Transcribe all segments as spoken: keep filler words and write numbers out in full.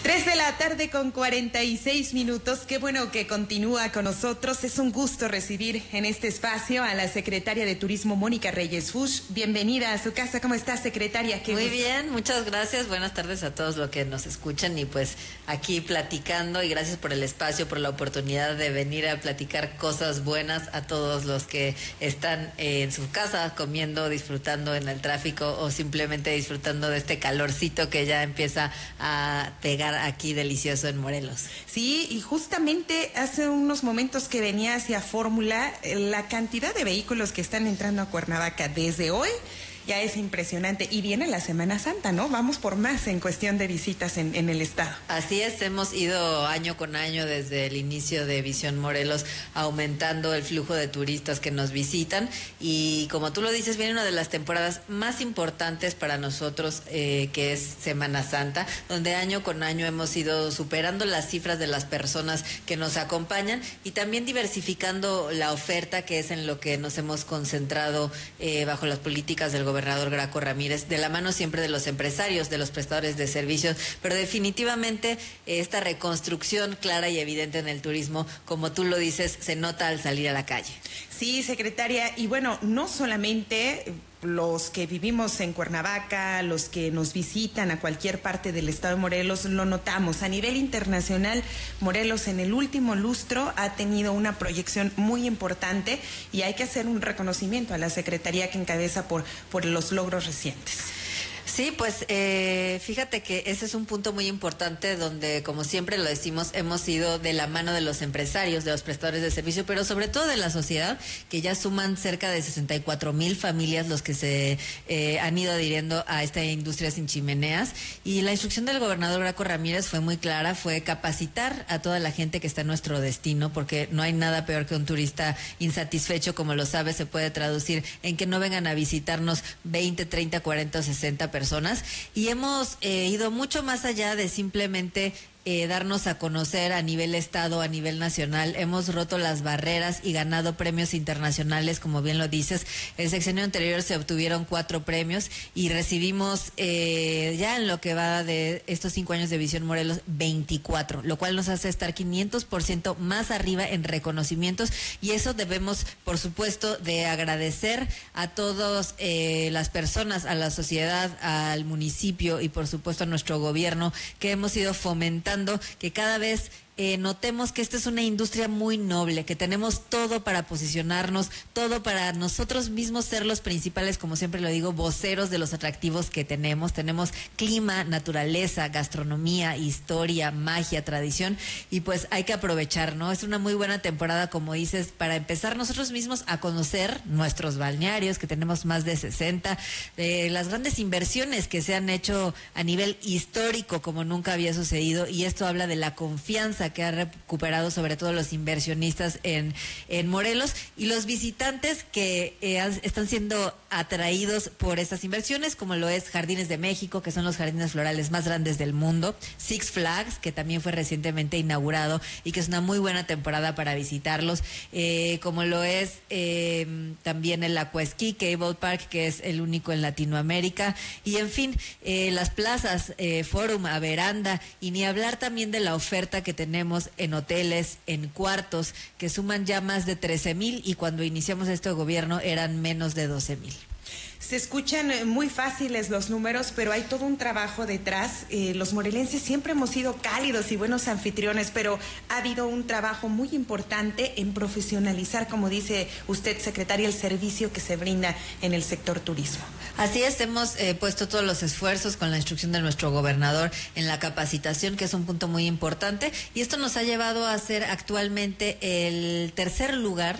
Tres de la tarde con cuarenta y seis minutos. Qué bueno que continúa con nosotros. Es un gusto recibir en este espacio a la secretaria de Turismo, Mónica Reyes Fuchs. Bienvenida a su casa. ¿Cómo está, secretaria? Qué Muy gusto. bien, muchas gracias. Buenas tardes a todos los que nos escuchan y pues aquí platicando, y gracias por el espacio, por la oportunidad de venir a platicar cosas buenas a todos los que están en su casa comiendo, disfrutando en el tráfico o simplemente disfrutando de este calorcito que ya empieza a pegar aquí delicioso en Morelos. Sí, y justamente hace unos momentos que venía hacia Fórmula, la cantidad de vehículos que están entrando a Cuernavaca desde hoy ya es impresionante. Y viene la Semana Santa, ¿no? Vamos por más en cuestión de visitas en, en el estado. Así es, hemos ido año con año desde el inicio de Visión Morelos aumentando el flujo de turistas que nos visitan, y como tú lo dices, viene una de las temporadas más importantes para nosotros, eh, que es Semana Santa, donde año con año hemos ido superando las cifras de las personas que nos acompañan y también diversificando la oferta, que es en lo que nos hemos concentrado eh, bajo las políticas del gobierno gobernador Graco Ramírez, de la mano siempre de los empresarios, de los prestadores de servicios, pero definitivamente esta reconstrucción clara y evidente en el turismo, como tú lo dices, se nota al salir a la calle. Sí, secretaria, y bueno, no solamente los que vivimos en Cuernavaca, los que nos visitan a cualquier parte del estado de Morelos, lo notamos. A nivel internacional, Morelos en el último lustro ha tenido una proyección muy importante y hay que hacer un reconocimiento a la secretaría que encabeza por, por los logros recientes. Sí, pues eh, fíjate que ese es un punto muy importante donde, como siempre lo decimos, hemos ido de la mano de los empresarios, de los prestadores de servicio, pero sobre todo de la sociedad, que ya suman cerca de sesenta y cuatro mil familias los que se eh, han ido adhiriendo a esta industria sin chimeneas. Y la instrucción del gobernador Graco Ramírez fue muy clara, fue capacitar a toda la gente que está en nuestro destino, porque no hay nada peor que un turista insatisfecho, como lo sabes, se puede traducir en que no vengan a visitarnos veinte, treinta, cuarenta o sesenta personas. Personas, y hemos eh, ido mucho más allá de simplemente Eh, darnos a conocer a nivel estado, a nivel nacional. Hemos roto las barreras y ganado premios internacionales, como bien lo dices. El sexenio anterior se obtuvieron cuatro premios y recibimos eh, ya en lo que va de estos cinco años de Visión Morelos, veinticuatro, lo cual nos hace estar quinientos por ciento más arriba en reconocimientos, y eso debemos, por supuesto, de agradecer a todas eh, las personas, a la sociedad, al municipio y por supuesto a nuestro gobierno, que hemos ido fomentando que cada vez eh, notemos que esta es una industria muy noble, que tenemos todo para posicionarnos, todo para nosotros mismos ser los principales, como siempre lo digo, voceros de los atractivos que tenemos. Tenemos clima, naturaleza, gastronomía, historia, magia, tradición, y pues hay que aprovechar, ¿no? Es una muy buena temporada, como dices, para empezar nosotros mismos a conocer nuestros balnearios, que tenemos más de sesenta, de las grandes inversiones que se han hecho a nivel histórico como nunca había sucedido, y esto habla de la confianza que ha recuperado sobre todo los inversionistas en, en Morelos, y los visitantes que eh, están siendo atraídos por estas inversiones, como lo es Jardines de México, que son los jardines florales más grandes del mundo, Six Flags, que también fue recientemente inaugurado y que es una muy buena temporada para visitarlos, eh, como lo es eh, también el Aquasquí Cable Park, que es el único en Latinoamérica, y en fin, eh, las plazas, eh, Forum, Averanda, y ni hablar también de la oferta que tenemos en hoteles, en cuartos, que suman ya más de trece mil, y cuando iniciamos este gobierno eran menos de doce mil. Se escuchan muy fáciles los números, pero hay todo un trabajo detrás. Eh, los morelenses siempre hemos sido cálidos y buenos anfitriones, pero ha habido un trabajo muy importante en profesionalizar, como dice usted, secretaria, el servicio que se brinda en el sector turismo. Así es, hemos eh, puesto todos los esfuerzos con la instrucción de nuestro gobernador en la capacitación, que es un punto muy importante, y esto nos ha llevado a ser actualmente el tercer lugar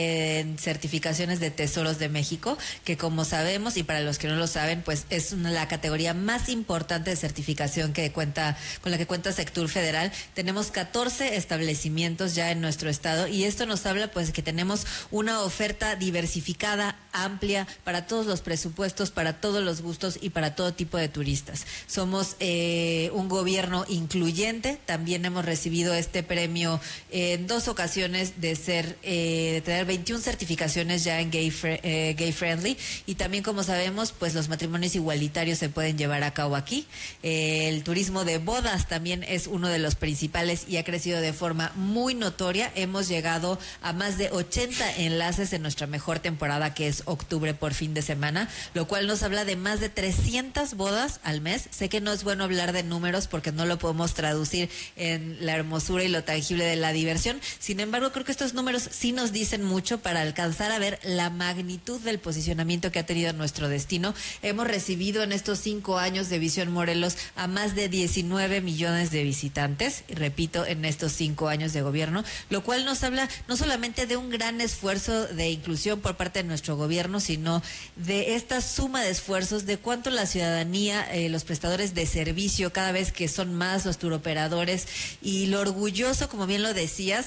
en certificaciones de Tesoros de México, que como sabemos, y para los que no lo saben, pues es una, la categoría más importante de certificación que cuenta, con la que cuenta Sectur Federal. Tenemos catorce establecimientos ya en nuestro estado, y esto nos habla pues que tenemos una oferta diversificada, amplia, para todos los presupuestos, para todos los gustos y para todo tipo de turistas. Somos eh, un gobierno incluyente. También hemos recibido este premio en dos ocasiones de ser eh, tener veintiuna certificaciones ya en gay, fre eh, gay friendly, y también, como sabemos, pues los matrimonios igualitarios se pueden llevar a cabo aquí. Eh, el turismo de bodas también es uno de los principales y ha crecido de forma muy notoria. Hemos llegado a más de ochenta enlaces en nuestra mejor temporada, que es octubre por fin de semana, lo cual nos habla de más de trescientas bodas al mes. Sé que no es bueno hablar de números porque no lo podemos traducir en la hermosura y lo tangible de la diversión. Sin embargo, creo que estos números sí nos dicen mucho para alcanzar a ver la magnitud del posicionamiento que ha tenido nuestro destino. Hemos recibido en estos cinco años de Visión Morelos a más de diecinueve millones de visitantes, y repito, en estos cinco años de gobierno, lo cual nos habla no solamente de un gran esfuerzo de inclusión por parte de nuestro gobierno, sino de esta suma de esfuerzos, de cuánto la ciudadanía, eh, los prestadores de servicio, cada vez que son más los turoperadores, y lo orgulloso, como bien lo decías,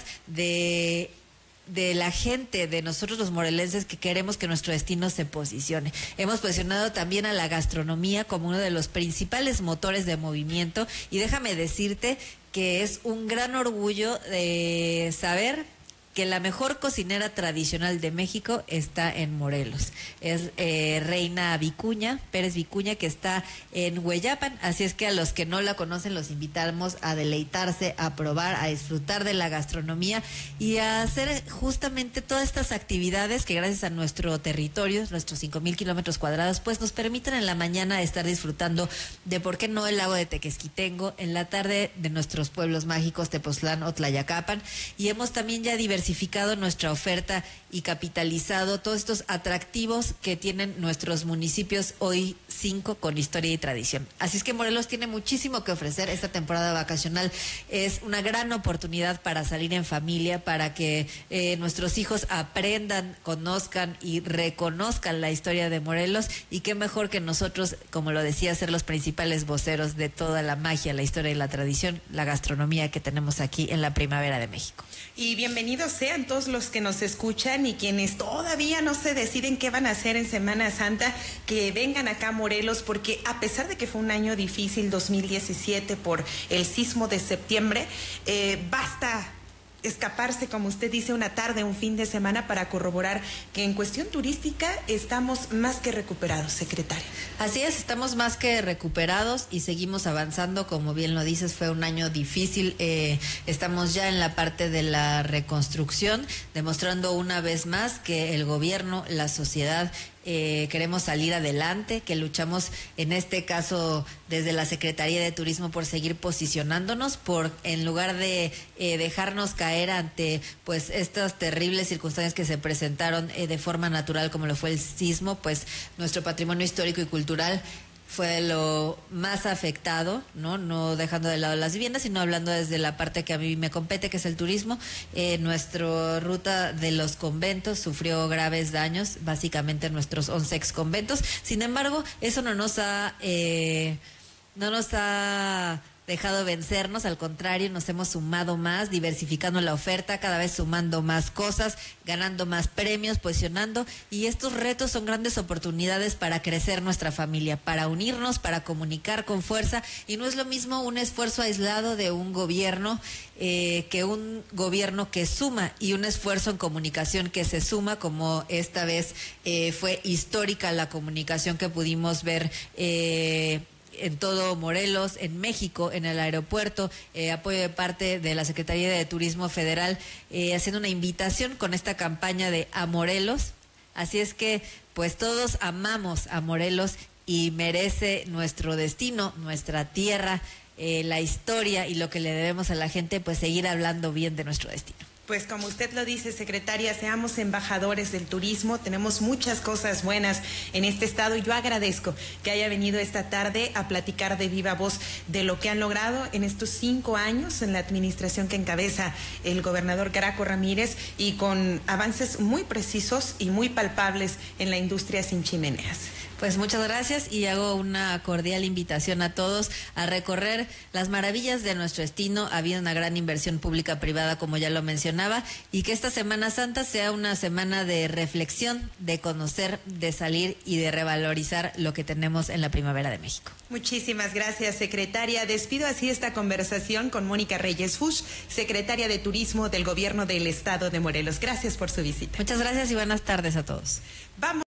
de de la gente, de nosotros los morelenses, que queremos que nuestro destino se posicione. Hemos posicionado también a la gastronomía como uno de los principales motores de movimiento, y déjame decirte que es un gran orgullo de saber que la mejor cocinera tradicional de México está en Morelos. Es eh, Reina Vicuña, Pérez Vicuña, que está en Hueyapan. Así es que a los que no la conocen los invitamos a deleitarse, a probar, a disfrutar de la gastronomía y a hacer justamente todas estas actividades que, gracias a nuestro territorio, nuestros cinco mil kilómetros cuadrados, pues nos permiten en la mañana estar disfrutando de, ¿por qué no?, el lago de Tequesquitengo, en la tarde de nuestros pueblos mágicos Tepoztlán o Tlayacapan, y hemos también ya diversificado diversificado nuestra oferta y capitalizado todos estos atractivos que tienen nuestros municipios, hoy cinco con historia y tradición. Así es que Morelos tiene muchísimo que ofrecer. Esta temporada vacacional es una gran oportunidad para salir en familia, para que eh, nuestros hijos aprendan, conozcan y reconozcan la historia de Morelos, y qué mejor que nosotros, como lo decía, ser los principales voceros de toda la magia, la historia y la tradición, la gastronomía que tenemos aquí en la Primavera de México. Y bienvenidos sean todos los que nos escuchan y quienes todavía no se deciden qué van a hacer en Semana Santa, que vengan acá a Morelos, porque a pesar de que fue un año difícil, dos mil diecisiete, por el sismo de septiembre, eh, basta escaparse, como usted dice, una tarde, un fin de semana, para corroborar que en cuestión turística estamos más que recuperados, secretaria. Así es, estamos más que recuperados y seguimos avanzando. Como bien lo dices, fue un año difícil. Eh, estamos ya en la parte de la reconstrucción, demostrando una vez más que el gobierno, la sociedad, Eh, queremos salir adelante, que luchamos en este caso desde la Secretaría de Turismo por seguir posicionándonos, por en lugar de eh, dejarnos caer ante pues estas terribles circunstancias que se presentaron eh, de forma natural, como lo fue el sismo, pues nuestro patrimonio histórico y cultural fue lo más afectado, ¿no? No dejando de lado las viviendas, sino hablando desde la parte que a mí me compete, que es el turismo. Eh, nuestra ruta de los conventos sufrió graves daños, básicamente nuestros once ex conventos. Sin embargo, eso no nos ha, eh, no nos ha dejado vencernos, al contrario, nos hemos sumado más, diversificando la oferta, cada vez sumando más cosas, ganando más premios, posicionando, y estos retos son grandes oportunidades para crecer nuestra familia, para unirnos, para comunicar con fuerza, y no es lo mismo un esfuerzo aislado de un gobierno eh, que un gobierno que suma, y un esfuerzo en comunicación que se suma, como esta vez eh, fue histórica la comunicación que pudimos ver eh, en todo Morelos, en México, en el aeropuerto, eh, apoyo de parte de la Secretaría de Turismo Federal, eh, haciendo una invitación con esta campaña de A Morelos. Así es que, pues todos amamos a Morelos y merece nuestro destino, nuestra tierra, eh, la historia y lo que le debemos a la gente, pues seguir hablando bien de nuestro destino. Pues como usted lo dice, secretaria, seamos embajadores del turismo. Tenemos muchas cosas buenas en este estado y yo agradezco que haya venido esta tarde a platicar de viva voz de lo que han logrado en estos cinco años en la administración que encabeza el gobernador Graco Ramírez, y con avances muy precisos y muy palpables en la industria sin chimeneas. Pues muchas gracias y hago una cordial invitación a todos a recorrer las maravillas de nuestro destino. Ha habido una gran inversión pública-privada, como ya lo mencionaba, y que esta Semana Santa sea una semana de reflexión, de conocer, de salir y de revalorizar lo que tenemos en la primavera de México. Muchísimas gracias, secretaria. Despido así esta conversación con Mónica Reyes Fuchs, secretaria de Turismo del Gobierno del Estado de Morelos. Gracias por su visita. Muchas gracias y buenas tardes a todos. Vamos.